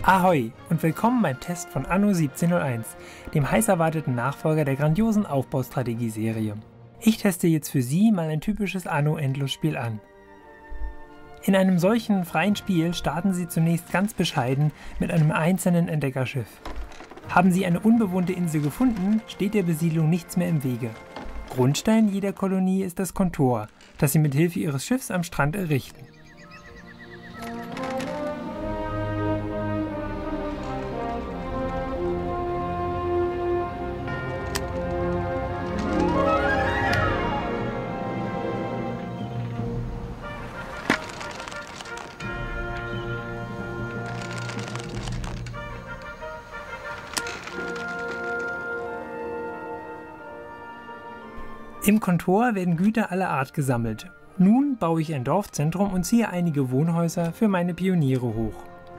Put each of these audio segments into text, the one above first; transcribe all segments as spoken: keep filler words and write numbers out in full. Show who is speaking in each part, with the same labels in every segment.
Speaker 1: Ahoi und willkommen beim Test von Anno siebzehnhunderteins, dem heiß erwarteten Nachfolger der grandiosen Aufbaustrategieserie. Ich teste jetzt für Sie mal ein typisches Anno-Endlosspiel an. In einem solchen freien Spiel starten Sie zunächst ganz bescheiden mit einem einzelnen Entdeckerschiff. Haben Sie eine unbewohnte Insel gefunden, steht der Besiedlung nichts mehr im Wege. Grundstein jeder Kolonie ist das Kontor, das Sie mit Hilfe Ihres Schiffs am Strand errichten. Im Kontor werden Güter aller Art gesammelt. Nun baue ich ein Dorfzentrum und ziehe einige Wohnhäuser für meine Pioniere hoch.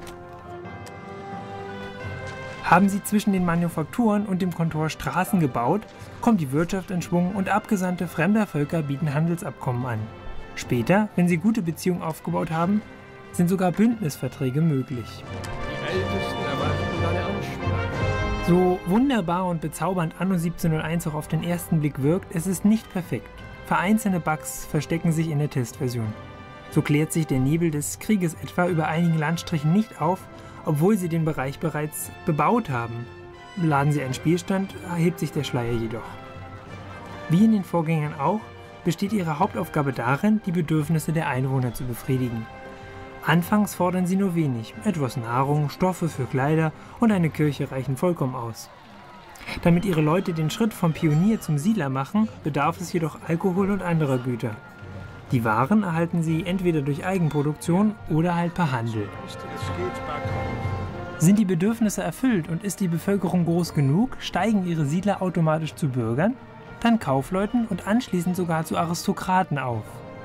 Speaker 1: Haben Sie zwischen den Manufakturen und dem Kontor Straßen gebaut, kommt die Wirtschaft in Schwung und Abgesandte fremder Völker bieten Handelsabkommen an. Später, wenn Sie gute Beziehungen aufgebaut haben, sind sogar Bündnisverträge möglich.
Speaker 2: Die Ältesten erwarten deine Ansprache.
Speaker 1: So wunderbar und bezaubernd Anno siebzehnhunderteins auch auf den ersten Blick wirkt, es ist nicht perfekt. Vereinzelte Bugs verstecken sich in der Testversion. So klärt sich der Nebel des Krieges etwa über einigen Landstrichen nicht auf, obwohl sie den Bereich bereits bebaut haben. Laden Sie einen Spielstand, erhebt sich der Schleier jedoch. Wie in den Vorgängern auch, besteht Ihre Hauptaufgabe darin, die Bedürfnisse der Einwohner zu befriedigen. Anfangs fordern sie nur wenig, etwas Nahrung, Stoffe für Kleider und eine Kirche reichen vollkommen aus. Damit ihre Leute den Schritt vom Pionier zum Siedler machen, bedarf es jedoch Alkohol und anderer Güter. Die Waren erhalten sie entweder durch Eigenproduktion oder halt per Handel. Sind die Bedürfnisse erfüllt und ist die Bevölkerung groß genug, steigen ihre Siedler automatisch zu Bürgern, dann Kaufleuten und anschließend sogar zu Aristokraten auf.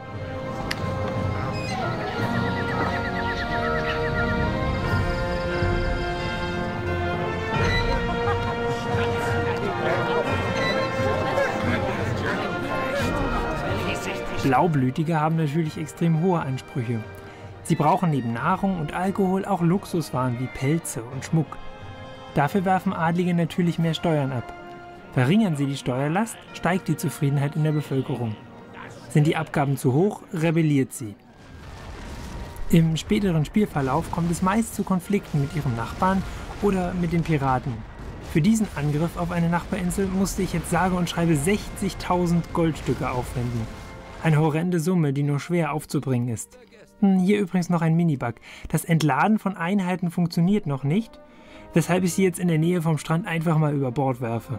Speaker 1: Blaublütige haben natürlich extrem hohe Ansprüche. Sie brauchen neben Nahrung und Alkohol auch Luxuswaren wie Pelze und Schmuck. Dafür werfen Adlige natürlich mehr Steuern ab. Verringern sie die Steuerlast, steigt die Zufriedenheit in der Bevölkerung. Sind die Abgaben zu hoch, rebelliert sie. Im späteren Spielverlauf kommt es meist zu Konflikten mit ihrem Nachbarn oder mit den Piraten. Für diesen Angriff auf eine Nachbarinsel musste ich jetzt sage und schreibe sechzigtausend Goldstücke aufwenden. Eine horrende Summe, die nur schwer aufzubringen ist. Hier übrigens noch ein Minibug. Das Entladen von Einheiten funktioniert noch nicht, weshalb ich sie jetzt in der Nähe vom Strand einfach mal über Bord werfe.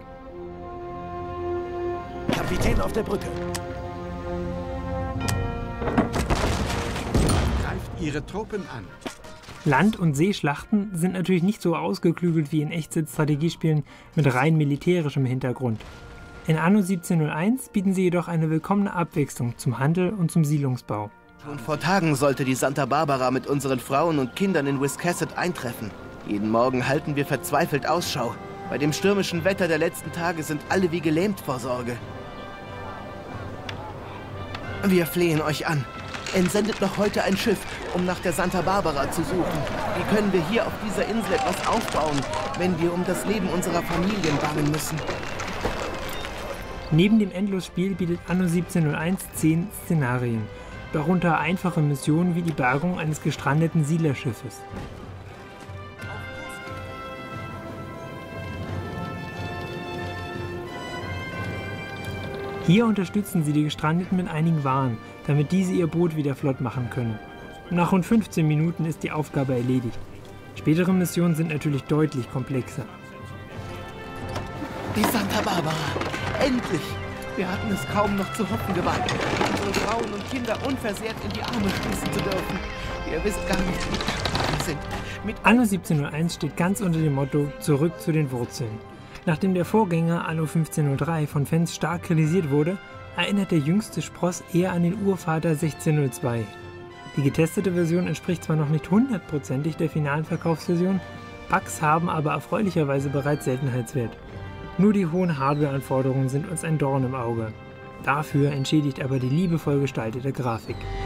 Speaker 3: Kapitän auf der Brücke.
Speaker 2: Greift ihre Truppen an.
Speaker 1: Land- und Seeschlachten sind natürlich nicht so ausgeklügelt wie in Echtzeit-Strategiespielen mit rein militärischem Hintergrund. In Anno siebzehnhunderteins bieten sie jedoch eine willkommene Abwechslung zum Handel und zum Siedlungsbau.
Speaker 3: Schon vor Tagen sollte die Santa Barbara mit unseren Frauen und Kindern in Wiscasset eintreffen. Jeden Morgen halten wir verzweifelt Ausschau. Bei dem stürmischen Wetter der letzten Tage sind alle wie gelähmt vor Sorge. Wir flehen euch an. Entsendet noch heute ein Schiff, um nach der Santa Barbara zu suchen. Wie können wir hier auf dieser Insel etwas aufbauen, wenn wir um das Leben unserer Familien bangen müssen?
Speaker 1: Neben dem Endlosspiel bietet Anno siebzehnhunderteins zehn Szenarien, darunter einfache Missionen wie die Bergung eines gestrandeten Siedlerschiffes. Hier unterstützen sie die Gestrandeten mit einigen Waren, damit diese ihr Boot wieder flott machen können. Nach rund fünfzehn Minuten ist die Aufgabe erledigt. Spätere Missionen sind natürlich deutlich komplexer.
Speaker 3: Die Santa Barbara! Endlich! Wir hatten es kaum noch zu hoffen gewagt, unsere Frauen und Kinder unversehrt in die Arme schließen zu dürfen. Ihr wisst gar nicht, wie dankbar wir sind. Mit
Speaker 1: Anno siebzehnhunderteins steht ganz unter dem Motto Zurück zu den Wurzeln. Nachdem der Vorgänger Anno fünfzehnhundertdrei von Fans stark kritisiert wurde, erinnert der jüngste Spross eher an den Urvater sechzehnhundertzwei. Die getestete Version entspricht zwar noch nicht hundertprozentig der finalen Verkaufsversion, Bugs haben aber erfreulicherweise bereits Seltenheitswert. Nur die hohen Hardware-Anforderungen sind uns ein Dorn im Auge. Dafür entschädigt aber die liebevoll gestaltete Grafik.